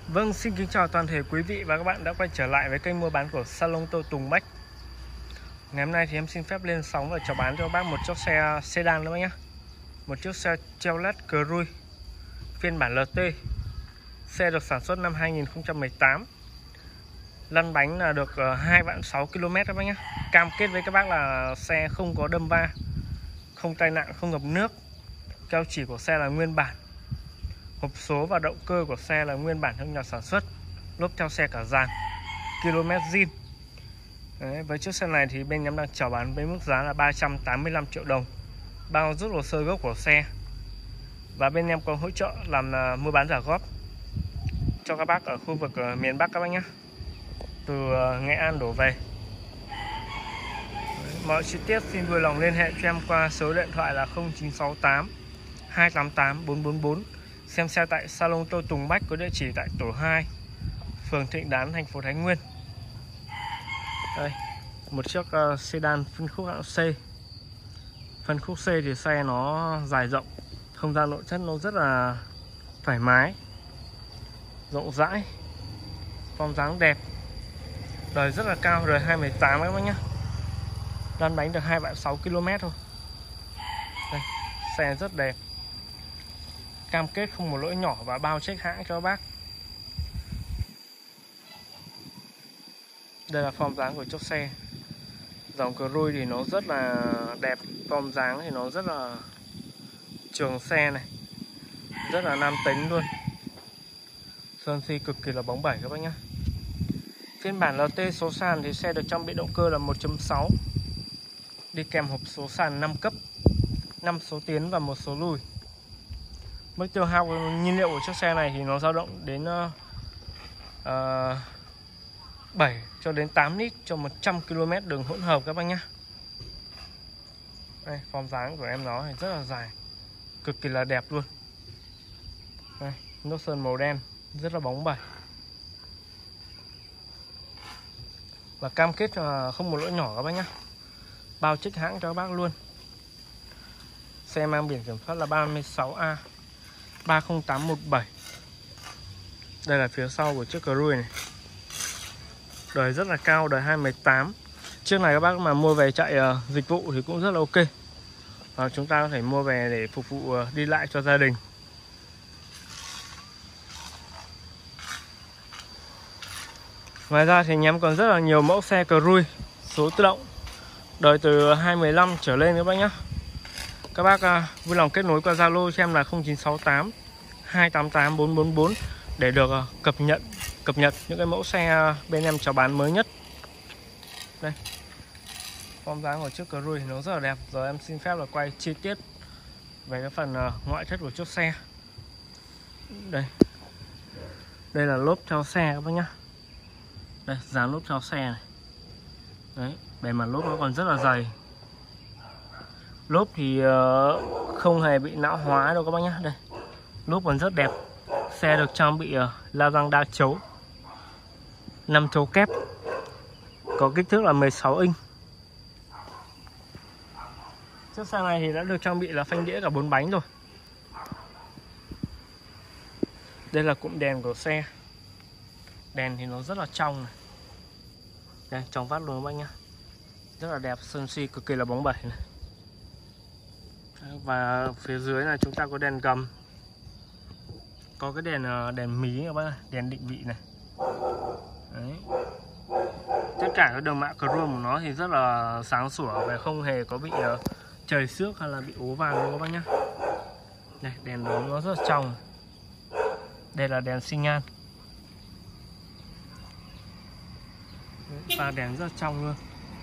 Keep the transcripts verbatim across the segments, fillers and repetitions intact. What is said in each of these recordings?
Vâng, xin kính chào toàn thể quý vị và các bạn đã quay trở lại với kênh mua bán của Salon Tô Tùng Bách. Ngày hôm nay thì em xin phép lên sóng và chào bán cho các bác một chiếc xe sedan nữa nhé. Một chiếc xe Chevrolet Cruze phiên bản lờ tê. Xe được sản xuất năm hai nghìn không trăm mười tám. Lăn bánh là được hai vạn sáu ki lô mét các bác nhé. Cam kết với các bác là xe không có đâm va, không tai nạn, không ngập nước. Keo chỉ của xe là nguyên bản. Hộp số và động cơ của xe là nguyên bản trong nhà sản xuất. Lốp theo xe cả dàn, km zin. Đấy, với chiếc xe này thì bên em đang chào bán với mức giá là ba trăm tám mươi lăm triệu đồng, bao rút hồ sơ gốc của xe. Và bên em có hỗ trợ làm uh, mua bán trả góp cho các bác ở khu vực uh, miền Bắc các bác nhé, từ uh, Nghệ An đổ về. Đấy, mọi chi tiết xin vui lòng liên hệ cho em qua số điện thoại là không chín sáu tám hai tám tám bốn bốn bốn. Xem xe tại Salon Tô Tùng Bách có địa chỉ tại tổ hai, phường Thịnh Đán, thành phố Thái Nguyên. Đây, một chiếc uh, sedan phân khúc hạng C. Phân khúc C thì xe nó dài rộng, không gian nội thất nó rất là thoải mái, rộng rãi, form dáng đẹp, đời rất là cao, đời hai mươi tám các bác nhé. Lăn bánh được hai vạn sáu ki lô mét thôi. Đây, xe rất đẹp, cam kết không một lỗi nhỏ và bao check hãng cho bác. Đây là form dáng của chiếc xe. Dòng Cruze thì nó rất là đẹp, form dáng thì nó rất là trường xe này, rất là nam tính luôn. Sơn si cực kỳ là bóng bẩy các bác nhé. Phiên bản lờ tê số sàn thì xe được trang bị động cơ là một chấm sáu, đi kèm hộp số sàn năm cấp, năm số tiến và một số lùi. Mức tiêu hao nhiên liệu của chiếc xe này thì nó dao động đến uh, uh, bảy cho đến tám lít cho một trăm ki lô mét đường hỗn hợp các bác nhé. Đây, form dáng của em nó thì rất là dài, cực kỳ là đẹp luôn. Đây, nốt sơn màu đen rất là bóng bẩy, và cam kết là không một lỗi nhỏ các bác nhé, bao trích hãng cho các bác luôn. Xe mang biển kiểm soát là ba mươi sáu A ba không tám một bảy. Đây là phía sau của chiếc Cruze này, đời rất là cao, đời hai mươi tám. Chiếc này các bác mà mua về chạy uh, dịch vụ thì cũng rất là ok, và chúng ta có thể mua về để phục vụ uh, đi lại cho gia đình. Ngoài ra thì nhà em còn rất là nhiều mẫu xe Cruze số tự động, đời từ hai mươi lăm trở lên các bác nhé. Các bác uh, vui lòng kết nối qua Zalo cho em là không chín sáu tám hai tám tám bốn bốn bốn để được uh, cập nhật cập nhật những cái mẫu xe uh, bên em chào bán mới nhất. Đây, form dáng của chiếc Cruze thì nó rất là đẹp. Giờ em xin phép là quay chi tiết về cái phần uh, ngoại thất của chiếc xe. Đây, đây là lốp theo xe các bác nhá. Đây, dán lốp theo xe này. Đấy, bề mặt lốp nó còn rất là dày. Lốp thì uh, không hề bị lão hóa đâu các bác nhá. Đây, lốp còn rất đẹp. Xe được trang bị uh, la răng đa chấu, năm chấu kép, có kích thước là mười sáu inch. Chiếc xe này thì đã được trang bị là phanh đĩa cả bốn bánh rồi. Đây là cụm đèn của xe. Đèn thì nó rất là trong này. Đây, trong vắt luôn các bác nhá. Rất là đẹp, sơn si cực kỳ là bóng bẩy này. Và phía dưới là chúng ta có đèn gầm, có cái đèn đèn mí các bác, đèn định vị này. Đấy. Tất cả các đường mạ chrome của nó thì rất là sáng sủa và không hề có bị uh, trời xước hay là bị ố vàng đâu các bác nhá. Đây, đèn đó nó rất là trong. Đây là đèn xi nhan, và đèn rất trong luôn.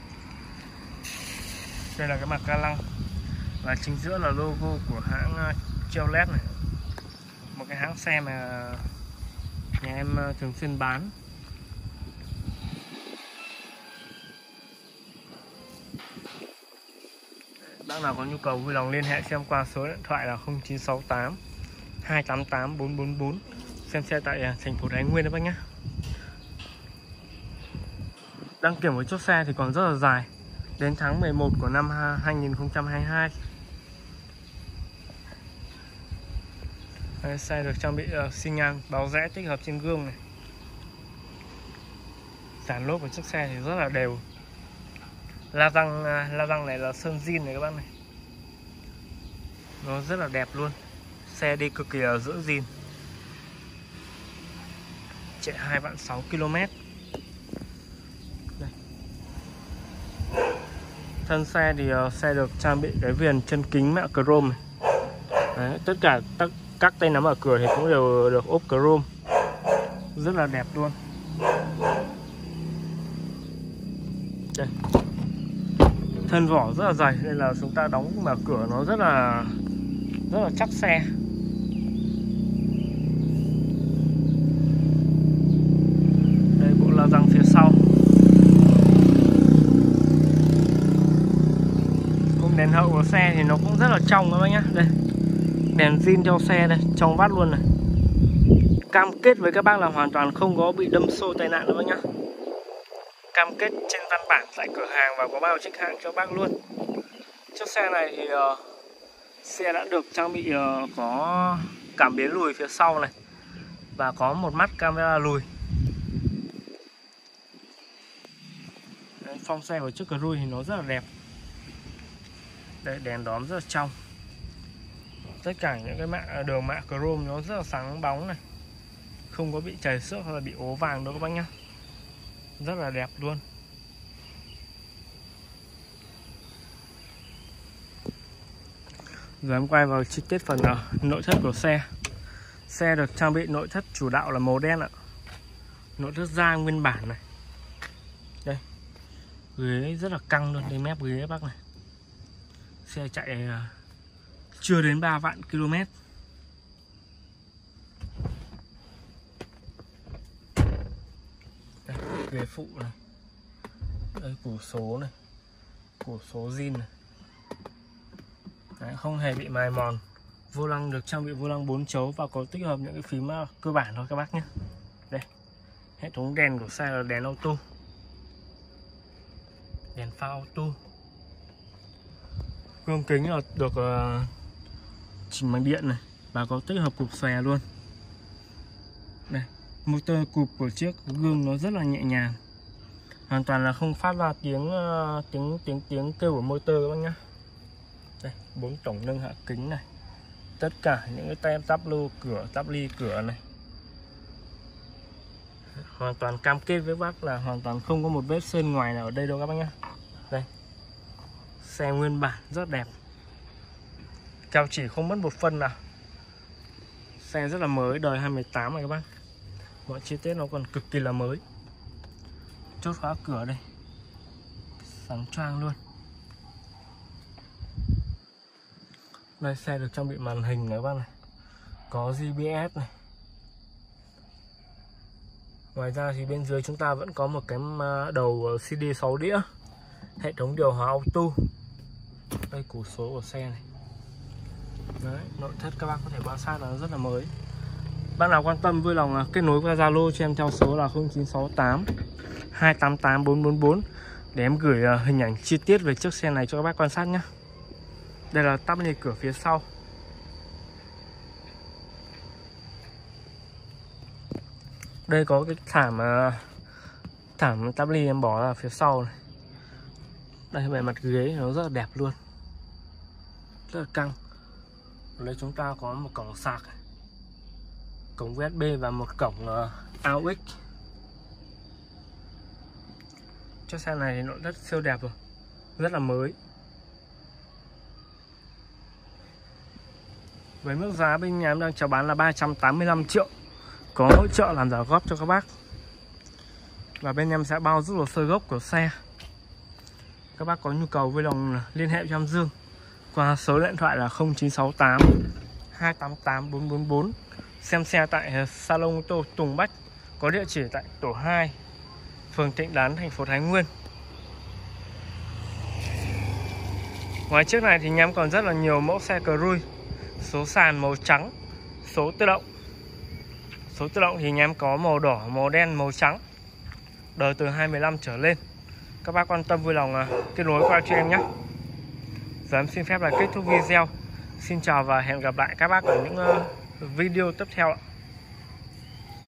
Đây là cái mặt ca lăng, và chính giữa là logo của hãng uh, Chevrolet này, một cái hãng xe mà nhà em uh, thường xuyên bán. Bác nào có nhu cầu vui lòng liên hệ xem qua số điện thoại là không chín sáu tám hai tám tám bốn bốn bốn. Xem xe tại uh, thành phố Thái Nguyên đó bác nhé. Đăng kiểm của chiếc xe thì còn rất là dài, đến tháng mười một của năm hai nghìn không trăm hai mươi hai. Đây, xe được trang bị uh, xi nhan báo rẽ tích hợp trên gương này. Dàn lốp của chiếc xe thì rất là đều. La răng uh, la răng này là sơn zin này các bác này. Nó rất là đẹp luôn. Xe đi cực kỳ là giữ zin. Chạy hai vạn sáu ki lô mét. Đây. Thân xe thì uh, xe được trang bị cái viền chân kính mạ chrome này. Đấy, tất cả tất, các tay nắm ở cửa thì cũng đều được ốp chrome. Rất là đẹp luôn. Đây. Thân vỏ rất là dày nên là chúng ta đóng mở cửa nó rất là rất là chắc xe. Đây, bộ la răng phía sau. Cũng đèn hậu của xe thì nó cũng rất là trong các bác nhá. Đây, đèn zin theo xe đây, trong vắt luôn này. Cam kết với các bác là hoàn toàn không có bị đâm xô tai nạn đâu bác nhá. Cam kết trên văn bản tại cửa hàng và có bao trích hãng cho bác luôn. Chiếc xe này thì uh, xe đã được trang bị uh, có cảm biến lùi phía sau này và có một mắt camera lùi. Đấy, phong xe của chiếc Cruze thì nó rất là đẹp. Đây, đèn đóm rất là trong. Tất cả những cái mạ đường mạ chrome nó rất là sáng bóng này, không có bị chảy xước hay là bị ố vàng đâu các bác nhá. Rất là đẹp luôn. Giờ em quay vào chi tiết phần uh, nội thất của xe. Xe được trang bị nội thất chủ đạo là màu đen ạ. Nội thất da nguyên bản này. Đây, ghế rất là căng luôn, đây mép ghế các bác này. Xe chạy uh, chưa đến ba vạn ki lô mét. Đây, ghế phụ này. Đây, củ số này, củ số zin này. Đấy, không hề bị mài mòn. Vô lăng được trang bị vô lăng bốn chấu và có tích hợp những cái phím cơ bản thôi các bác nhé. Đây, hệ thống đèn của xe là đèn auto, đèn pha auto. Gương kính là được uh, chỉnh bằng điện này và có tích hợp cụp xòe luôn. Đây, motor cụp của chiếc gương nó rất là nhẹ nhàng, hoàn toàn là không phát ra tiếng uh, tiếng tiếng tiếng kêu của motor các bác nhá. Đây, bốn tổng nâng hạ kính này, tất cả những cái tem tắp lô cửa, tắp ly cửa này, hoàn toàn cam kết với bác là hoàn toàn không có một vết sơn ngoài nào ở đây đâu các bác nhá. Đây, xe nguyên bản rất đẹp, keo chỉ không mất một phân nào. Xe rất là mới, đời hai mươi tám này các bác. Mọi chi tiết nó còn cực kỳ là mới. Chốt khóa cửa đây, sáng choang luôn. Đây, xe được trang bị màn hình này các bác này, có giê bê ét này. Ngoài ra thì bên dưới chúng ta vẫn có một cái đầu xê đê sáu đĩa, hệ thống điều hòa auto. Đây, củ số của xe này. Đấy, nội thất các bác có thể quan sát là rất là mới. Bác nào quan tâm vui lòng kết nối qua Zalo cho em theo số là không chín sáu tám hai tám tám bốn bốn bốn để em gửi hình ảnh chi tiết về chiếc xe này cho các bác quan sát nhé. Đây là tắp ly cửa phía sau. Đây có cái thảm thảm tắp ly em bỏ ra phía sau này. Đây, bề mặt ghế nó rất là đẹp luôn, rất là căng. Ở đây chúng ta có một cổng sạc, cổng u ét bê và một cổng uh, a u ích. Chiếc xe này thì nội thất siêu đẹp rồi, rất là mới. Với mức giá bên nhà em đang chào bán là ba trăm tám mươi lăm triệu, có hỗ trợ làm trả góp cho các bác. Và bên em sẽ bao giúp hồ sơ gốc của xe. Các bác có nhu cầu vui lòng liên hệ cho em Dương qua số điện thoại là không chín sáu tám hai tám tám bốn bốn bốn. Xem xe tại Salon ô tô Tùng Bách, có địa chỉ tại tổ hai, phường Thịnh Đán, thành phố Thái Nguyên. Ngoài chiếc này thì nhà em còn rất là nhiều mẫu xe Cruze. Số sàn màu trắng, số tự động. Số tự động thì nhà em có màu đỏ, màu đen, màu trắng, đời từ hai mươi lăm trở lên. Các bác quan tâm vui lòng kết nối qua cho em nhé. Giờ em xin phép là kết thúc video. Xin chào và hẹn gặp lại các bác ở những video tiếp theo ạ.